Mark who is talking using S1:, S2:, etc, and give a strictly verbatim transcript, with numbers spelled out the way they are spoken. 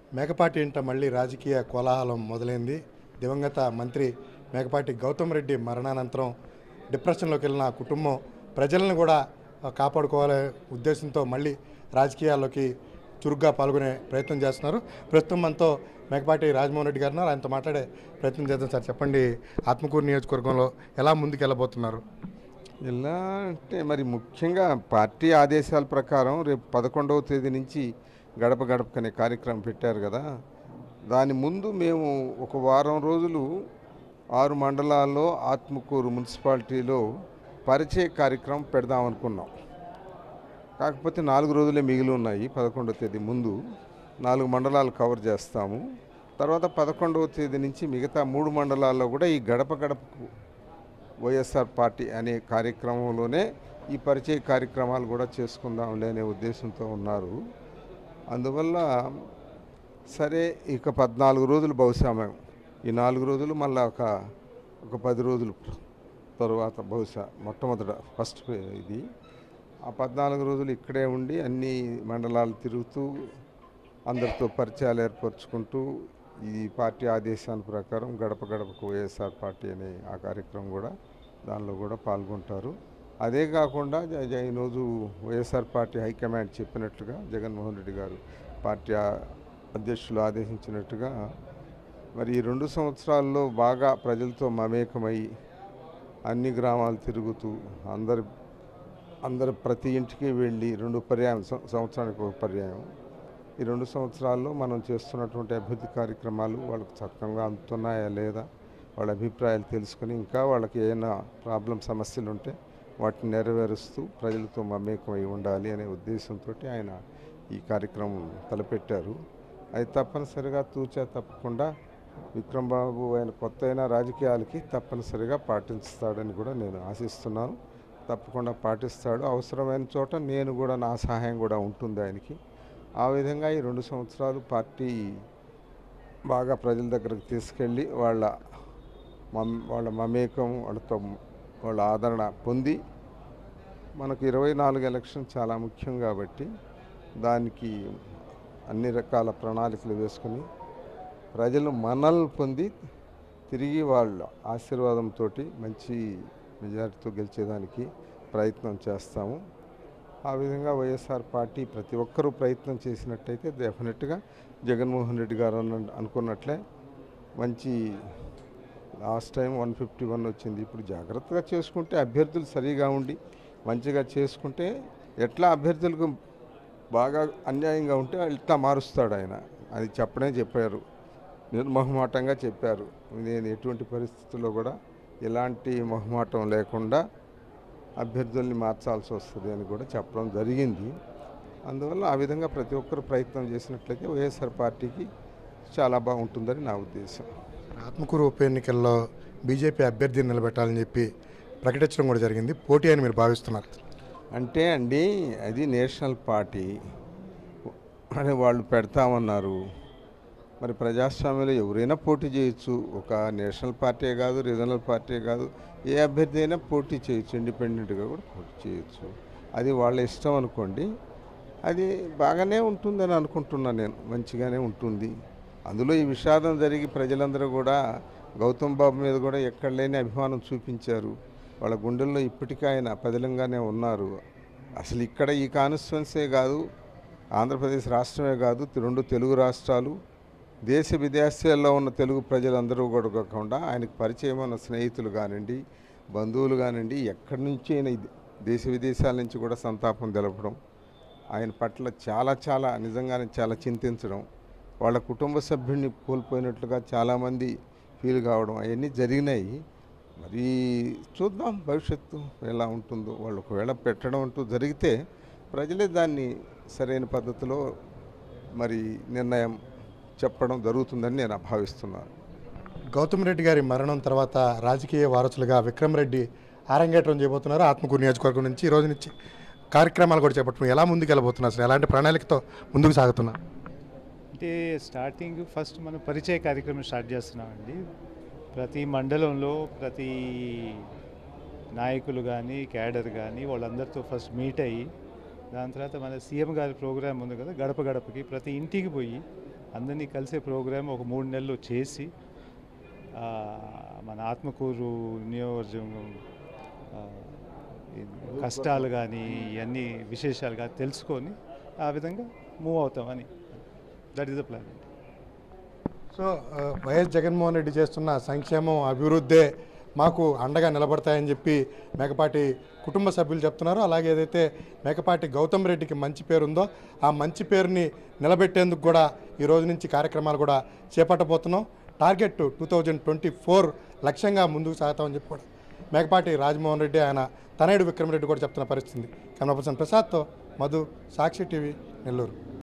S1: మేకపాటి ఇంట మళ్ళీ రాజకీయ కోలాహలం మొదలైంది. దివంగత మంత్రి మేకపాటి గౌతమ్ రెడ్డి మరణానంతరం డిప్రెషన్లోకి వెళ్ళిన ఆ కుటుంబం ప్రజలను కూడా కాపాడుకోవాలనే ఉద్దేశంతో మళ్ళీ రాజకీయాల్లోకి చురుగ్గా పాల్గొనే ప్రయత్నం చేస్తున్నారు. ప్రస్తుతం మనతో మేకపాటి రాజమోహన్ రెడ్డి గారు ఆయనతో మాట్లాడే ప్రయత్నం చేద్దాం. సార్ చెప్పండి, ఆత్మకూరు నియోజకవర్గంలో ఎలా ముందుకు వెళ్ళబోతున్నారు?
S2: ఎలా అంటే మరి ముఖ్యంగా పార్టీ ఆదేశాల ప్రకారం రేపు పదకొండవ తేదీ నుంచి గడప గడపకనే కార్యక్రమం పెట్టారు కదా. దాని ముందు మేము ఒక వారం రోజులు ఆరు మండలాల్లో ఆత్మకూరు మున్సిపాలిటీలో పరిచయ కార్యక్రమం పెడదాం అనుకున్నాం. కాకపోతే నాలుగు రోజులే మిగిలి ఉన్నాయి. పదకొండవ తేదీ ముందు నాలుగు మండలాలు కవర్ చేస్తాము. తర్వాత పదకొండవ తేదీ నుంచి మిగతా మూడు మండలాల్లో కూడా ఈ గడప గడపకు వైఎస్ఆర్ పార్టీ అనే కార్యక్రమంలోనే ఈ పరిచయ కార్యక్రమాలు కూడా చేసుకుందాంలే అనే ఉద్దేశంతో ఉన్నారు. అందువల్ల సరే ఇక పద్నాలుగు రోజులు బహుశా మేము ఈ నాలుగు రోజులు మళ్ళీ ఒక ఒక పది రోజులు తరువాత బహుశా మొట్టమొదట ఫస్ట్ ఇది ఆ పద్నాలుగు రోజులు ఇక్కడే ఉండి అన్ని మండలాలు తిరుగుతూ అందరితో పరిచయాలు ఏర్పరచుకుంటూ ఈ పార్టీ ఆదేశాల ప్రకారం గడప గడపకు వైఎస్ఆర్ పార్టీ అనే ఆ కార్యక్రమం కూడా దానిలో కూడా పాల్గొంటారు. అదే కాకుండా ఈరోజు వైఎస్ఆర్ పార్టీ హైకమాండ్ చెప్పినట్లుగా జగన్మోహన్ రెడ్డి గారు పార్టీ అధ్యక్షులు ఆదేశించినట్టుగా మరి ఈ రెండు సంవత్సరాల్లో బాగా ప్రజలతో మమేకమై అన్ని గ్రామాలు తిరుగుతూ అందరి అందరు ప్రతి ఇంటికి వెళ్ళి రెండు పర్యాయం సంవత్సరానికి ఒక పర్యాయం ఈ రెండు సంవత్సరాల్లో మనం చేస్తున్నటువంటి అభివృద్ధి కార్యక్రమాలు వాళ్ళకు చక్కగా అందుతున్నాయా లేదా వాళ్ళ అభిప్రాయాలు తెలుసుకుని ఇంకా వాళ్ళకి ఏమైనా ప్రాబ్లం సమస్యలు ఉంటే వాటిని నెరవేరుస్తూ ప్రజలతో మమేకమై ఉండాలి అనే ఉద్దేశంతో ఆయన ఈ కార్యక్రమం తలపెట్టారు. అది తప్పనిసరిగా తూచా తప్పకుండా విక్రమ్ బాబు ఆయన కొత్త అయిన రాజకీయాలకి తప్పనిసరిగా పాటిస్తాడని కూడా నేను ఆశిస్తున్నాను. తప్పకుండా పాటిస్తాడు. అవసరమైన చోట నేను కూడా నా సహాయం కూడా ఉంటుంది ఆయనకి. ఆ విధంగా ఈ రెండు సంవత్సరాలు పార్టీ బాగా ప్రజల దగ్గరకు తీసుకెళ్ళి వాళ్ళ మమ్ వాళ్ళ మమేకం వాళ్ళతో వాళ్ళ ఆదరణ పొంది మనకు ఇరవై నాలుగు ఎలక్షన్ చాలా ముఖ్యం కాబట్టి దానికి అన్ని రకాల ప్రణాళికలు వేసుకుని ప్రజలు మనల్ని పొంది తిరిగి వాళ్ళ ఆశీర్వాదంతో మంచి మెజారిటీతో గెలిచేదానికి ప్రయత్నం చేస్తాము. ఆ విధంగా వైఎస్ఆర్ పార్టీ ప్రతి ఒక్కరూ ప్రయత్నం చేసినట్టయితే డెఫినెట్గా జగన్మోహన్ రెడ్డి గారు అనుకున్నట్లే మంచి last time one fifty one వచ్చింది. ఇప్పుడు జాగ్రత్తగా చేసుకుంటే అభ్యర్థులు సరిగా ఉండి మంచిగా చేసుకుంటే ఎట్లా అభ్యర్థులకు బాగా అన్యాయంగా ఉంటే ఇట్లా మారుస్తాడు ఆయన. అది చెప్పడే చెప్పారు, నిర్మోహమాటంగా చెప్పారు. నేను ఎటువంటి పరిస్థితుల్లో కూడా ఎలాంటి మొహమాటం లేకుండా అభ్యర్థుల్ని మార్చాల్సి వస్తుంది అని కూడా చెప్పడం జరిగింది. అందువల్ల ఆ విధంగా ప్రతి ఒక్కరు ప్రయత్నం చేసినట్లయితే వైఎస్ఆర్ పార్టీకి చాలా బాగుంటుందని నా ఉద్దేశం.
S1: ఆత్మకూరు ఉప ఎన్నికల్లో బీజేపీ అభ్యర్థిని నిలబెట్టాలని చెప్పి ప్రకటించడం కూడా జరిగింది. పోటీ అని మీరు భావిస్తున్నారు?
S2: అంటే అండి అది నేషనల్ పార్టీ అని వాళ్ళు పెడతామన్నారు. మరి ప్రజాస్వామ్యంలో ఎవరైనా పోటీ చేయొచ్చు. ఒక నేషనల్ పార్టీ కాదు, రీజనల్ పార్టీ కాదు, ఏ అభ్యర్థి అయినా పోటీ చేయొచ్చు. ఇండిపెండెంట్గా కూడా పోటీ చేయొచ్చు. అది వాళ్ళ ఇష్టం అనుకోండి. అది బాగానే ఉంటుందని అనుకుంటున్నాను నేను. మంచిగానే ఉంటుంది. అందులో ఈ విషాదం జరిగి ప్రజలందరూ కూడా గౌతమ్ బాబు మీద కూడా ఎక్కడ లేని అభిమానం చూపించారు. వాళ్ళ గుండెల్లో ఇప్పటికీ ఆయన పదిలంగానే ఉన్నారు. అసలు ఇక్కడ ఈ కాన్స్టిట్యున్సీ కాదు, ఆంధ్రప్రదేశ్ రాష్ట్రమే కాదు, రెండు తెలుగు రాష్ట్రాలు, దేశ విదేశాల్లో ఉన్న తెలుగు ప్రజలందరూ కూడా కాకుండా ఆయనకు పరిచయం ఉన్న స్నేహితులు కానివ్వండి, బంధువులు కానివ్వండి, ఎక్కడి నుంచి అయినా దేశ విదేశాల నుంచి కూడా సంతాపం తెలపడం, ఆయన పట్ల చాలా చాలా నిజంగానే చాలా చింతించడం, వాళ్ళ కుటుంబ సభ్యుడిని కోల్పోయినట్లుగా చాలామంది ఫీల్ కావడం అవన్నీ జరిగినాయి. మరి చూద్దాం భవిష్యత్తు ఎలా ఉంటుందో. వాళ్ళు ఒకవేళ పెట్టడం అంటూ జరిగితే ప్రజలే దాన్ని సరైన పద్ధతిలో మరి నిర్ణయం చెప్పడం జరుగుతుందని నేను భావిస్తున్నాను.
S1: గౌతమ్ రెడ్డి గారి మరణం తర్వాత రాజకీయ వారసులుగా విక్రమ్ రెడ్డి ఆరంగేట్రం చేయబోతున్నారు. ఆత్మకూరు నియోజకవర్గం నుంచి ఈ రోజు నుంచి కార్యక్రమాలు కూడా చేపట్టుకుని ఎలా ముందుకు వెళ్ళబోతున్నారు సార్? ఎలాంటి ప్రణాళికతో ముందుకు సాగుతున్నారు?
S3: అంటే స్టార్టింగ్ ఫస్ట్ మనం పరిచయ కార్యక్రమం స్టార్ట్ చేస్తున్నామండి. ప్రతి మండలంలో ప్రతి నాయకులు కానీ క్యాడర్ కానీ వాళ్ళందరితో ఫస్ట్ మీట్ అయ్యి దాని తర్వాత మన సీఎం గారి ప్రోగ్రాం ఉంది కదా, గడప గడపకి ప్రతి ఇంటికి పోయి అందరినీ కలిసే ప్రోగ్రాం ఒక మూడు నెలలు చేసి ఆ, మన ఆత్మకూరు నియోజకవర్గం ఆ, ఈ కష్టాలు కానీ ఇవన్నీ విశేషాలు కానీ తెలుసుకొని ఆ విధంగా మూవ్ అవుతామని that is the plan.
S1: So ఆ, వైఎస్ జగన్మోహన్ రెడ్డి చేస్తున్న సంక్షేమం అభివృద్ధే మాకు అండగా నిలబడతాయని చెప్పి మేకపాటి కుటుంబ సభ్యులు చెప్తున్నారు. అలాగే ఏదైతే మేకపాటి గౌతమ్ రెడ్డికి మంచి పేరు ఉందో ఆ మంచి పేరుని నిలబెట్టేందుకు కూడా ఈ రోజు నుంచి కార్యక్రమాలు కూడా చేపట్టబోతున్నాం. Target two thousand twenty four లక్ష్యంగా ముందుకు సాగుతామని చెప్పి కూడా మేకపాటి రాజమోహన్ రెడ్డి ఆయన తనయుడు విక్రమరెడ్డి కూడా చెప్తున్న పరిస్థితి. కెమెరా పర్సన్ ప్రసాద్తో మధు, సాక్షి టీవీ, నెల్లూరు.